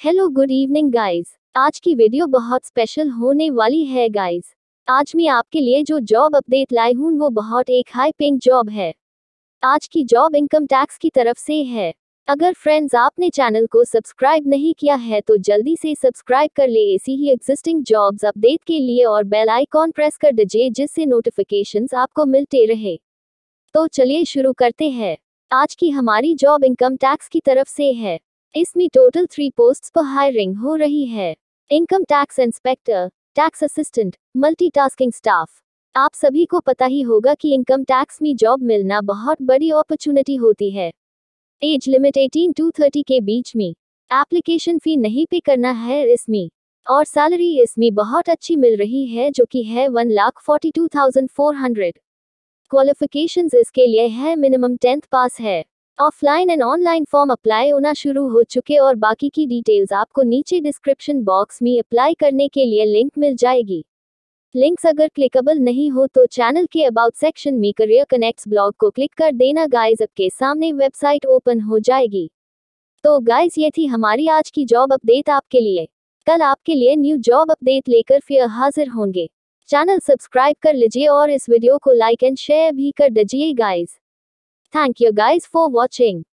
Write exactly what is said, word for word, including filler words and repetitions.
Hello good evening guys. आज की video बहुत स्पेशल होने वाली है गाइस। आज मैं आपके लिए जो जॉब अपडेट लाई हूँ वो बहुत एक हाई पेइंग जॉब है। आज की जॉब इनकम टैक्स की तरफ से है। अगर फ्रेंड्स आपने चैनल को सब्सक्राइब नहीं किया है तो जल्दी से सब्सक्राइब कर ले ऐसी ही एग्जिस्टिंग जॉब्स अपडेट के लिए और बेल आइकॉन प्रेस कर दीजिए जिससे नोटिफिकेशंस आपको मिलते रहे। तो चलिए शुरू करते हैं। आज की हमारी जॉब इनकम टैक्स की तरफ से है। इसमें टोटल थ्री पोस्ट्स पर हायरिंग हो रही है। Income tax inspector, tax assistant, multitasking staff. आप सभी को पता ही होगा कि इनकम टैक्स में जॉब मिलना बहुत बड़ी अपॉर्चुनिटी होती है। एज लिमिट अठारह टू तीस के बीच में। एप्लीकेशन फी नहीं पे करना है इसमें। और सैलरी इसमें बहुत अच्छी मिल रही है जो कि है one lakh forty two thousand four hundred. Qualifications इसके लिए है मिनिमम टेंथ पास है। Offline and online form apply होना शुरू हो चुके और बाकी की डिटेल्स आपको नीचे डिस्क्रिप्शन बॉक्स में अप्लाई करने के लिए लिंक मिल जाएगी। लिंक्स अगर क्लिकेबल नहीं हो तो चैनल के अबाउट सेक्शन में करियर कनेक्ट्स ब्लॉग को क्लिक कर देना गाइस, आपके सामने वेबसाइट ओपन हो जाएगी। तो गाइस ये थी हमारी आज की जॉब अपडेट आपके लिए। कल आपके लिए न्यू जॉब अपडेट लेकर फिर हाजिर होंगे। चैनल सब्सक्राइब कर लीजिए और इस वीडियो को लाइक एंड शेयर भी कर दीजिए guys. Thank you guys for watching.